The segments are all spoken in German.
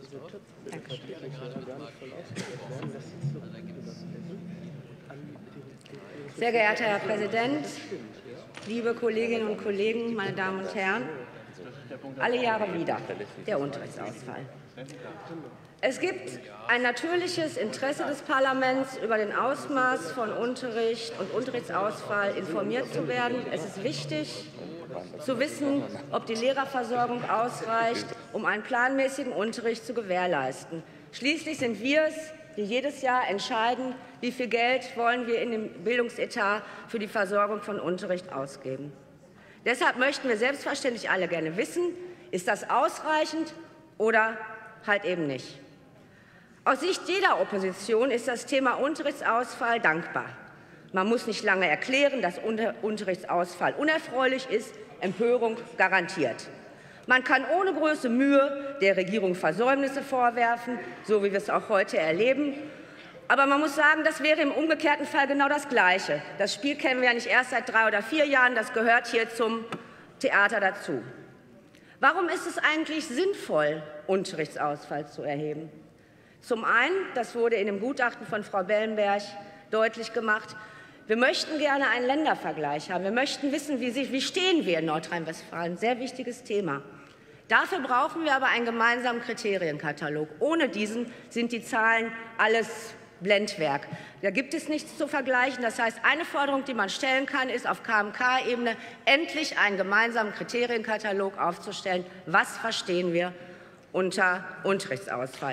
Sehr geehrter Herr Präsident, liebe Kolleginnen und Kollegen, meine Damen und Herren! Alle Jahre wieder der Unterrichtsausfall. Es gibt ein natürliches Interesse des Parlaments, über den Ausmaß von Unterricht und Unterrichtsausfall informiert zu werden. Es ist wichtig, zu wissen, ob die Lehrerversorgung ausreicht, um einen planmäßigen Unterricht zu gewährleisten. Schließlich sind wir es, die jedes Jahr entscheiden, wie viel Geld wollen wir in dem Bildungsetat für die Versorgung von Unterricht ausgeben. Deshalb möchten wir selbstverständlich alle gerne wissen, ist das ausreichend oder halt eben nicht. Aus Sicht jeder Opposition ist das Thema Unterrichtsausfall dankbar. Man muss nicht lange erklären, dass Unterrichtsausfall unerfreulich ist, Empörung garantiert. Man kann ohne große Mühe der Regierung Versäumnisse vorwerfen, so wie wir es auch heute erleben. Aber man muss sagen, das wäre im umgekehrten Fall genau das Gleiche. Das Spiel kennen wir ja nicht erst seit 3 oder 4 Jahren, das gehört hier zum Theater dazu. Warum ist es eigentlich sinnvoll, Unterrichtsausfall zu erheben? Zum einen, das wurde in dem Gutachten von Frau Bellenberg deutlich gemacht, wir möchten gerne einen Ländervergleich haben. Wir möchten wissen, wie stehen wir in Nordrhein-Westfalen. Sehr wichtiges Thema. Dafür brauchen wir aber einen gemeinsamen Kriterienkatalog. Ohne diesen sind die Zahlen alles Blendwerk. Da gibt es nichts zu vergleichen. Das heißt, eine Forderung, die man stellen kann, ist auf KMK-Ebene endlich einen gemeinsamen Kriterienkatalog aufzustellen. Was verstehen wir unter Unterrichtsausfall?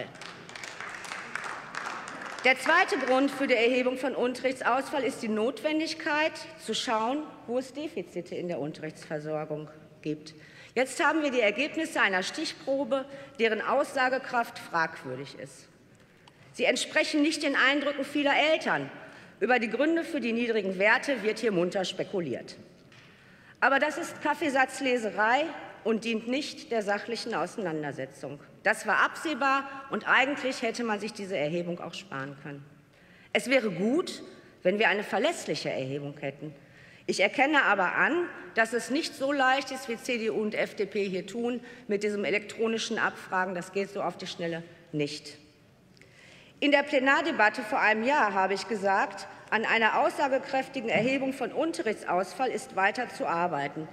Der zweite Grund für die Erhebung von Unterrichtsausfall ist die Notwendigkeit, zu schauen, wo es Defizite in der Unterrichtsversorgung gibt. Jetzt haben wir die Ergebnisse einer Stichprobe, deren Aussagekraft fragwürdig ist. Sie entsprechen nicht den Eindrücken vieler Eltern. Über die Gründe für die niedrigen Werte wird hier munter spekuliert. Aber das ist Kaffeesatzleserei und dient nicht der sachlichen Auseinandersetzung. Das war absehbar, und eigentlich hätte man sich diese Erhebung auch sparen können. Es wäre gut, wenn wir eine verlässliche Erhebung hätten. Ich erkenne aber an, dass es nicht so leicht ist, wie CDU und FDP hier tun, mit diesem elektronischen Abfragen. Das geht so auf die Schnelle nicht. In der Plenardebatte vor einem Jahr habe ich gesagt, an einer aussagekräftigen Erhebung von Unterrichtsausfall ist weiter zu arbeiten.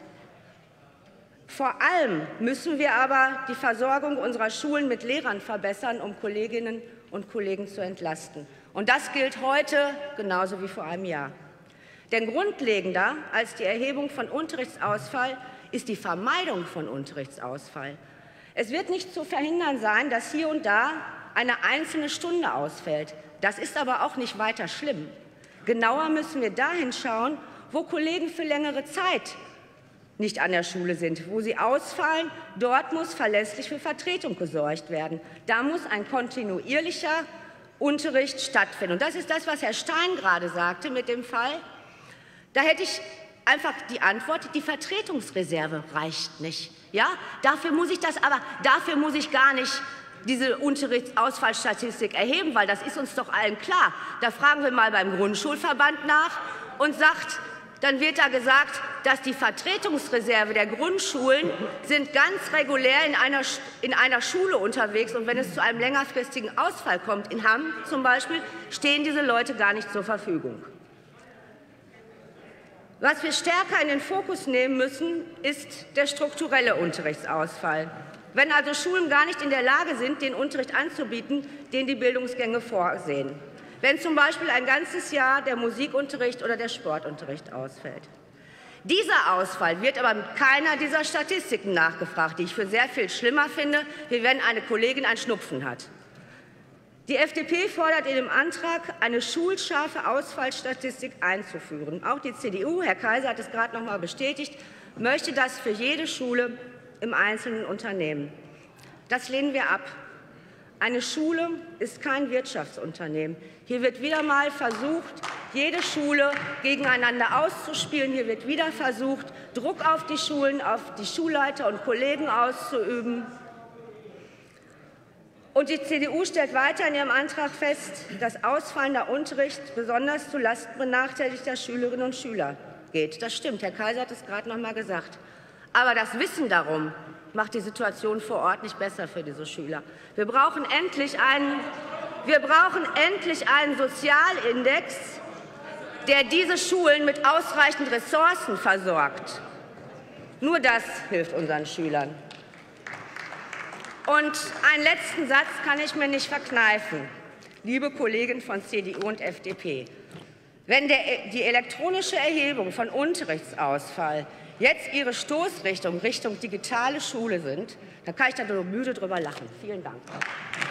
Vor allem müssen wir aber die Versorgung unserer Schulen mit Lehrern verbessern, um Kolleginnen und Kollegen zu entlasten. Und das gilt heute genauso wie vor einem Jahr. Denn grundlegender als die Erhebung von Unterrichtsausfall ist die Vermeidung von Unterrichtsausfall. Es wird nicht zu verhindern sein, dass hier und da eine einzelne Stunde ausfällt. Das ist aber auch nicht weiter schlimm. Genauer müssen wir dahin schauen, wo Kollegen für längere Zeit nicht an der Schule sind, wo sie ausfallen. Dort muss verlässlich für Vertretung gesorgt werden. Da muss ein kontinuierlicher Unterricht stattfinden. Und das ist das, was Herr Stein gerade sagte mit dem Fall. Da hätte ich einfach die Antwort, die Vertretungsreserve reicht nicht. Ja? Dafür muss ich gar nicht diese Unterrichtsausfallstatistik erheben, weil das ist uns doch allen klar. Da fragen wir mal beim Grundschulverband nach und dann wird da gesagt, dass die Vertretungsreserve der Grundschulen sind ganz regulär in einer Schule unterwegs, und wenn es zu einem längerfristigen Ausfall kommt, in Hamm zum Beispiel, stehen diese Leute gar nicht zur Verfügung. Was wir stärker in den Fokus nehmen müssen, ist der strukturelle Unterrichtsausfall. Wenn also Schulen gar nicht in der Lage sind, den Unterricht anzubieten, den die Bildungsgänge vorsehen. Wenn zum Beispiel ein ganzes Jahr der Musikunterricht oder der Sportunterricht ausfällt. Dieser Ausfall wird aber mit keiner dieser Statistiken nachgefragt, die ich für sehr viel schlimmer finde, wie wenn eine Kollegin einen Schnupfen hat. Die FDP fordert in dem Antrag, eine schulscharfe Ausfallstatistik einzuführen. Auch die CDU, Herr Kaiser hat es gerade noch mal bestätigt, möchte das für jede Schule im einzelnen Unternehmen. Das lehnen wir ab. Eine Schule ist kein Wirtschaftsunternehmen. Hier wird wieder mal versucht, jede Schule gegeneinander auszuspielen. Hier wird wieder versucht, Druck auf die Schulen, auf die Schulleiter und Kollegen auszuüben. Und die CDU stellt weiter in ihrem Antrag fest, dass ausfallender Unterricht besonders zulasten benachteiligter Schülerinnen und Schüler geht. Das stimmt, Herr Kaiser hat es gerade noch mal gesagt. Aber das Wissen darum macht die Situation vor Ort nicht besser für diese Schüler. Wir brauchen endlich einen Sozialindex, der diese Schulen mit ausreichend Ressourcen versorgt. Nur das hilft unseren Schülern. Und einen letzten Satz kann ich mir nicht verkneifen, liebe Kollegen von CDU und FDP. Wenn die elektronische Erhebung von Unterrichtsausfall jetzt Ihre Stoßrichtung Richtung digitale Schule sind, dann kann ich da nur müde drüber lachen. Vielen Dank.